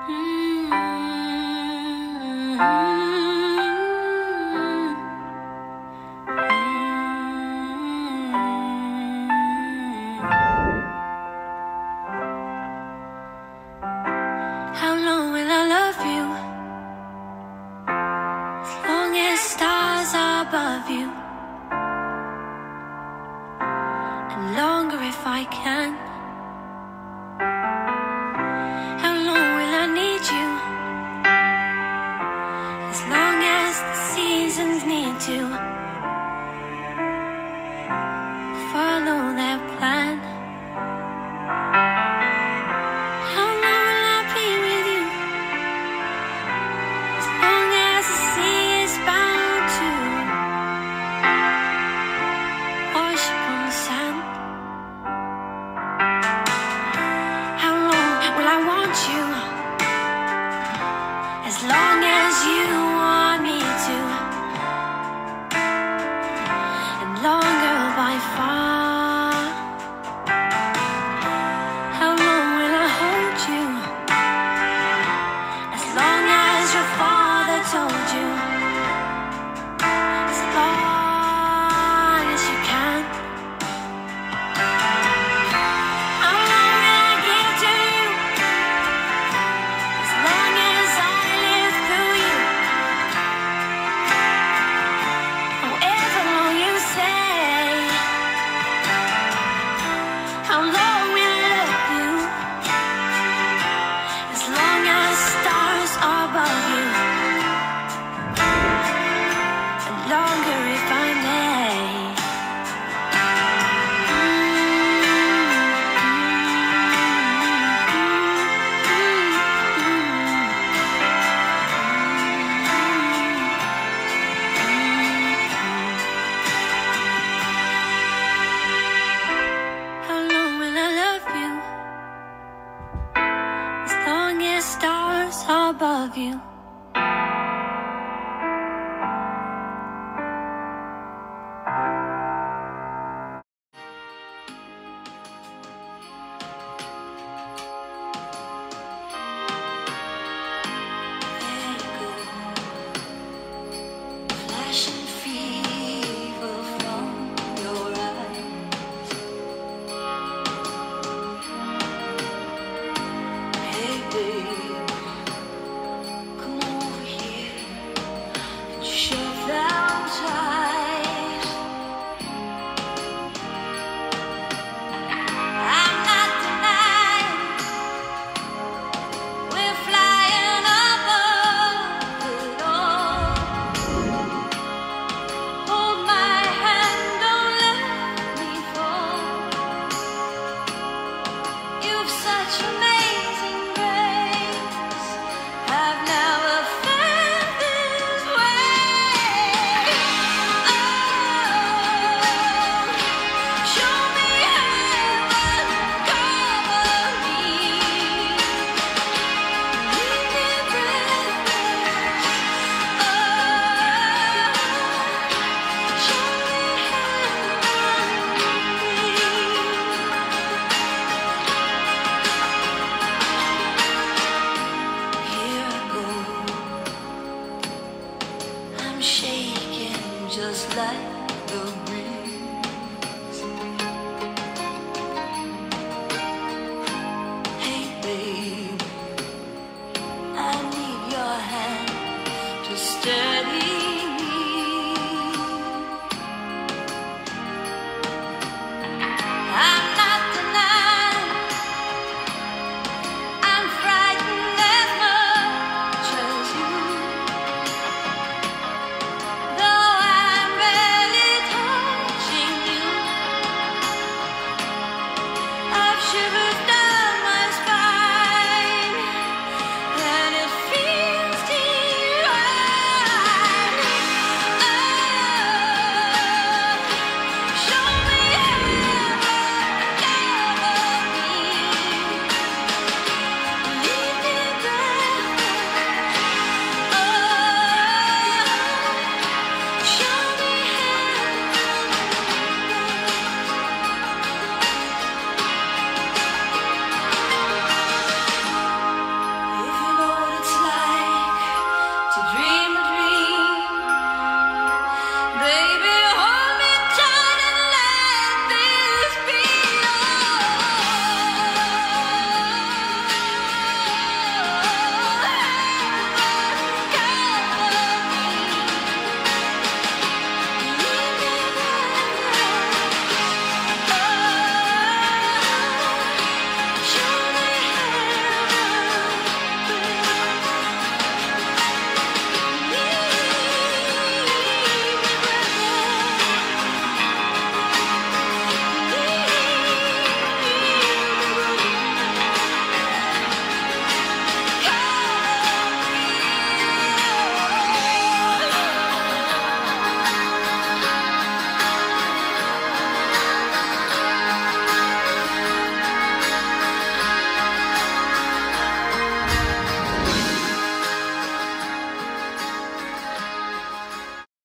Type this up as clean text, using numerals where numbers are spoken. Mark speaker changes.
Speaker 1: How long will I love you? As long as stars are above you, and longer if I can. How long will I need you? As long as the seasons need to follow their plan. How long will I be with you? As long as the sea is bound to wash upon the sand. How long will I want you? As long as you want me to, and longer by far. How long will I hold you? As long as your father told you. As long as you can. How long will I give to you? As long as I live through you. However long you say. How long will I love you? As long as stars are above you, and longer if I may. How long will I love you? As long as stars are above you.